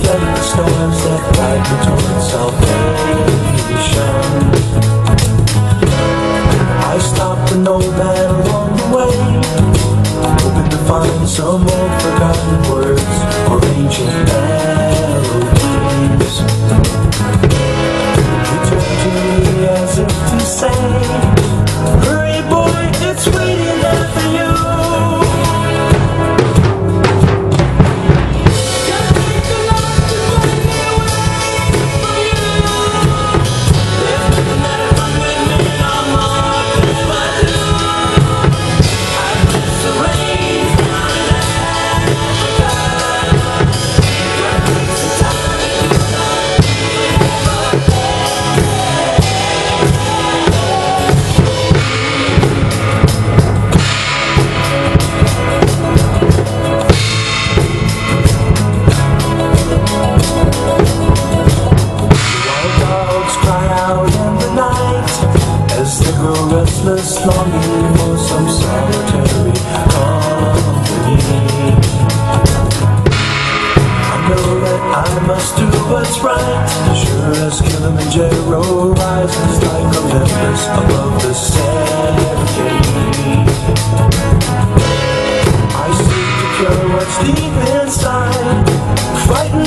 steady the storms that guide me towards salvation. I stopped an old man along the way, hoping to find some old forgotten words or ancient melodies. He turned to me as if to say, hurry boy, it's waiting there for you. Restless, longing for some solitary company. I know that I must do what's right, sure as Kilimanjaro rises like Olympus above the Serengeti. I seek to cure what's deep inside, frightened